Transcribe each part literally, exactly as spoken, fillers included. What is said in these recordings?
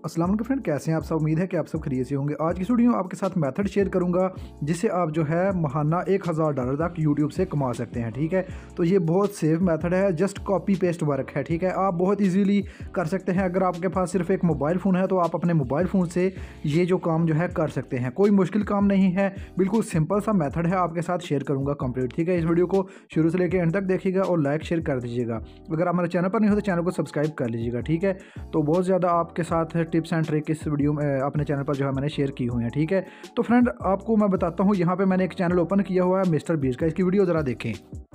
अस्सलाम वालेकुम फ्रेंड, कैसे हैं आप सब। उम्मीद है कि आप सब खरीद से होंगे। आज की वीडियो में आपके साथ मेथड शेयर करूंगा जिससे आप जो है महाना एक हज़ार डॉलर तक यूट्यूब से कमा सकते हैं। ठीक है, तो ये बहुत सेफ मेथड है, जस्ट कॉपी पेस्ट वर्क है। ठीक है, आप बहुत इजीली कर सकते हैं। अगर आपके पास सिर्फ एक मोबाइल फ़ोन है तो आप अपने मोबाइल फ़ोन से ये जो काम जो है कर सकते हैं। कोई मुश्किल काम नहीं है, बिल्कुल सिंपल सा मेथड है, आपके साथ शेयर करूँगा कंप्लीट। ठीक है, इस वीडियो को शुरू से लेकर एंड तक देखिएगा और लाइक शेयर कर दीजिएगा। अगर हमारे चैनल पर नहीं हो तो चैनल को सब्सक्राइब कर लीजिएगा। ठीक है, तो बहुत ज़्यादा आपके साथ टिप्स एंड ट्रिक इस वीडियो में अपने चैनल पर जो है मैंने शेयर की हुई है। ठीक है, तो फ्रेंड आपको मैं बताता हूँ, यहाँ पे मैंने एक चैनल ओपन किया हुआ है मिस्टर बीस्ट का। इसकी वीडियो ज़रा देखें।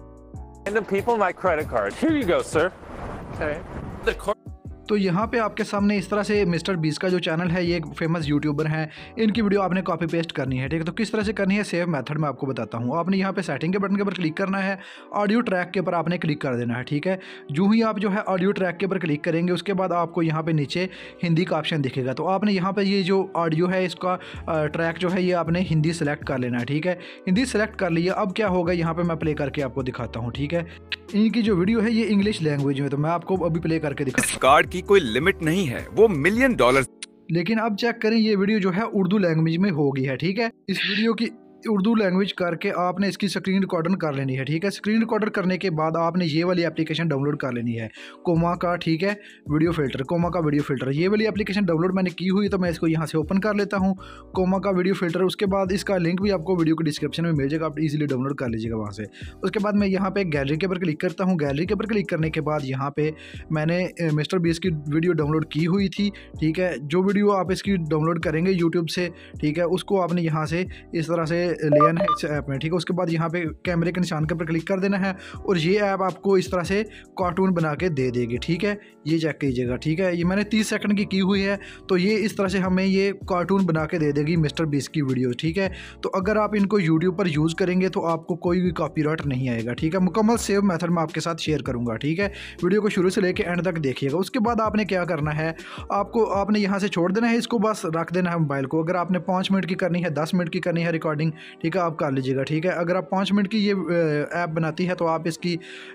Random people, my credit card. Here you go, sir. Okay. The card. तो यहाँ पे आपके सामने इस तरह से मिस्टर बीस्ट का जो चैनल है, ये एक फेमस यूट्यूबर हैं, इनकी वीडियो आपने कॉपी पेस्ट करनी है। ठीक है, तो किस तरह से करनी है सेव मेथड में आपको बताता हूँ। आपने यहाँ पे सेटिंग के बटन के ऊपर क्लिक करना है, ऑडियो ट्रैक के ऊपर आपने क्लिक कर देना है। ठीक है, जो ही आप जो है ऑडियो ट्रैक के ऊपर क्लिक करेंगे उसके बाद आपको यहाँ पे नीचे हिंदी का ऑप्शन दिखेगा। तो आपने यहाँ पर ये जो ऑडियो है इसका ट्रैक जो है ये आपने हिंदी सेलेक्ट कर लेना है। ठीक है, हिंदी सेलेक्ट कर लिया। अब क्या होगा, यहाँ पर मैं प्ले करके आपको दिखाता हूँ। ठीक है, इनकी जो वीडियो है ये इंग्लिश लैंग्वेज में, तो मैं आपको अभी प्ले करके दिखाता हूँ। कार्ड की कोई लिमिट नहीं है, वो मिलियन डॉलर। लेकिन अब चेक करें, ये वीडियो जो है उर्दू लैंग्वेज में होगी है। ठीक है, इस वीडियो की उर्दू लैंग्वेज करके आपने इसकी स्क्रीन रिकॉर्डर कर लेनी है। ठीक है, स्क्रीन रिकॉर्डर करने के बाद आपने ये वाली एप्लीकेशन डाउनलोड कर लेनी है, कोमा का। ठीक है, वीडियो फिल्टर, कोमा का वीडियो फिल्टर, ये वाली एप्लीकेशन डाउनलोड मैंने की हुई, तो मैं इसको यहाँ से ओपन कर लेता हूँ, कोमा का वीडियो फिल्टर। उसके बाद इसका लिंक भी आपको वीडियो के डिस्क्रिप्शन में मिल जाएगा, आप इजीली डाउनलोड कर लीजिएगा वहाँ से। उसके बाद मैं यहाँ पे गैलरी के ऊपर क्लिक करता हूँ। गैलरी के ऊपर क्लिक करने के बाद यहाँ पे मैंने मिस्टर बीस्ट की वीडियो डाउनलोड की हुई थी। ठीक है, जो वीडियो आप इसकी डाउनलोड करेंगे यूट्यूब से, ठीक है, उसको आपने यहाँ से इस तरह से ले आना है ऐप में। ठीक है, उसके बाद यहाँ पे कैमरे के निशान के ऊपर क्लिक कर देना है और ये ऐप आपको इस तरह से कार्टून बना के दे देगी। ठीक है, ये चेक कीजिएगा। ठीक है, ये मैंने तीस सेकंड की की हुई है, तो ये इस तरह से हमें ये कार्टून बना के दे देगी मिस्टर बीस्ट की वीडियो। ठीक है, तो अगर आप इनको यूट्यूब पर यूज़ करेंगे तो आपको कोई भी कॉपीराइट नहीं आएगा। ठीक है, मुकम्मल सेव मेथड मैं आपके साथ शेयर करूँगा। ठीक है, वीडियो को शुरू से लेकर एंड तक देखिएगा। उसके बाद आपने क्या करना है, आपको आपने यहाँ से छोड़ देना है, इसको बस रख देना है मोबाइल को। अगर आपने पाँच मिनट की करनी है, दस मिनट की करनी है रिकॉर्डिंग, ठीक है, आप कर लीजिएगा। ठीक है, अगर आप पाँच मिनट की ये ऐप बनाती है तो आप इसकी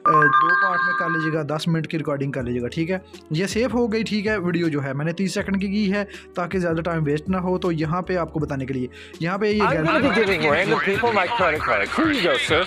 दो पार्ट में कर लीजिएगा, दस मिनट की रिकॉर्डिंग कर लीजिएगा। ठीक है, ये सेव हो गई। ठीक है, वीडियो जो है मैंने तीस सेकंड की की है ताकि ज़्यादा टाइम वेस्ट ना हो। तो यहाँ पे आपको बताने के लिए यहाँ पे ये I'm going to be giving random people my credit card. Here you go, sir.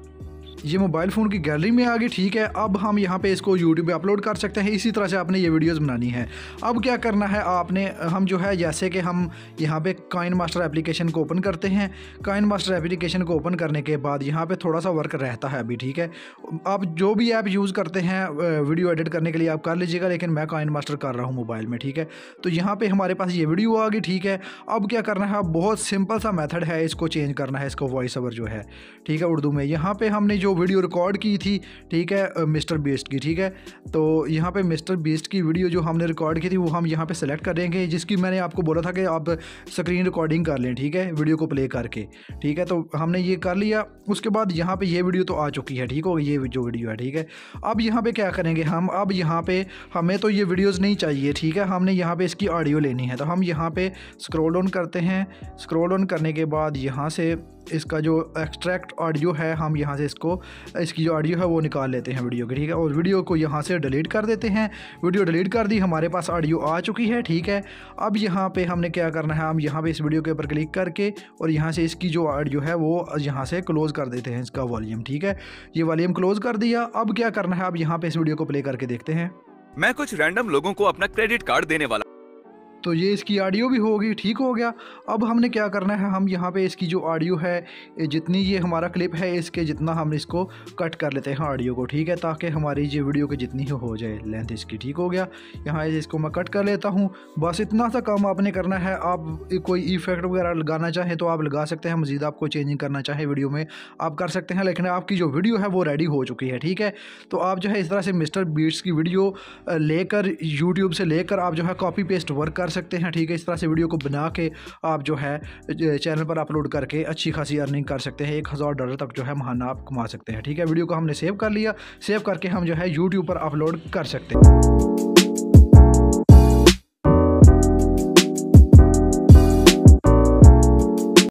ये मोबाइल फ़ोन की गैलरी में आ गई। ठीक है, अब हम यहाँ पे इसको यूट्यूब पे अपलोड कर सकते हैं। इसी तरह से आपने ये वीडियोस बनानी है। अब क्या करना है, आपने हम जो है जैसे कि हम यहाँ पे काइन मास्टर एप्लीकेशन को ओपन करते हैं। काइन मास्टर एप्लीकेशन को ओपन करने के बाद यहाँ पे थोड़ा सा वर्क रहता है अभी। ठीक है, आप जो भी ऐप यूज़ करते हैं वीडियो एडिट करने के लिए आप कर लीजिएगा, लेकिन मैं काइन मास्टर कर रहा हूँ मोबाइल में। ठीक है, तो यहाँ पर हमारे पास ये वीडियो आ गई। ठीक है, अब क्या करना है, बहुत सिंपल सा मैथड है, इसको चेंज करना है, इसको वॉइस ओवर जो है। ठीक है, उर्दू में यहाँ पर हमने जो वीडियो रिकॉर्ड की थी, ठीक है, मिस्टर बीस्ट की। ठीक है, तो यहाँ पे मिस्टर बीस्ट की वीडियो जो हमने रिकॉर्ड की थी वो हम यहाँ पे सेलेक्ट करेंगे, जिसकी मैंने आपको बोला था कि आप स्क्रीन रिकॉर्डिंग कर लें। ठीक है, वीडियो को प्ले करके। ठीक है, तो हमने ये कर लिया। उसके बाद यहाँ पे ये वीडियो तो आ चुकी है। ठीक हो, ये जो वीडियो है। ठीक है, अब यहाँ पे क्या करेंगे हम, अब यहाँ पे हमें तो ये वीडियोज़ नहीं चाहिए। ठीक है, हमने यहाँ पे इसकी ऑडियो लेनी है, तो हम यहाँ पे स्क्रॉल डाउन करते हैं। स्क्रॉल डाउन करने के बाद यहाँ से इसका जो एक्सट्रैक्ट ऑडियो है, हम यहाँ से इसको इसकी जो ऑडियो है वो निकाल लेते हैं वीडियो की। ठीक है, और वीडियो को यहाँ से डिलीट कर देते हैं। वीडियो डिलीट कर दी, हमारे पास ऑडियो आ चुकी है। ठीक है, अब यहाँ पे हमने क्या करना है, हम यहाँ पे इस वीडियो के ऊपर क्लिक करके और यहाँ से इसकी जो ऑडियो है वो यहाँ से क्लोज़ कर देते हैं, इसका वॉल्यूम। ठीक है, ये वॉल्यूम क्लोज़ कर दिया। अब क्या करना है, अब यहाँ पे इस वीडियो को प्ले करके देखते हैं। मैं कुछ रैंडम लोगों को अपना क्रेडिट कार्ड देने वाला। तो ये इसकी ऑडियो भी होगी। ठीक हो गया। अब हमने क्या करना है, हम यहाँ पे इसकी जो ऑडियो है, जितनी ये हमारा क्लिप है इसके जितना हम इसको कट कर लेते हैं ऑडियो को। ठीक है, ताकि हमारी ये वीडियो की जितनी ही हो जाए लेंथ इसकी। ठीक हो गया, यहाँ इसको मैं कट कर लेता हूँ। बस इतना सा काम आपने करना है। आप कोई इफेक्ट वगैरह लगाना चाहें तो आप लगा सकते हैं, मज़ीद आपको चेंजिंग करना चाहें वीडियो में आप कर सकते हैं, लेकिन आपकी जो वीडियो है वो रेडी हो चुकी है। ठीक है, तो आप जो है इस तरह से मिस्टर बीस्ट की वीडियो लेकर यूट्यूब से लेकर आप जो है कॉपी पेस्ट वर्क कर सकते हैं। ठीक है, इस तरह से वीडियो को बना के आप जो है चैनल पर अपलोड करके अच्छी खासी अर्निंग कर सकते हैं। एक हज़ार डॉलर तक जो है महाना आप कमा सकते हैं। ठीक है, वीडियो को हमने सेव कर लिया। सेव करके हम जो है यूट्यूब पर अपलोड कर सकते हैं।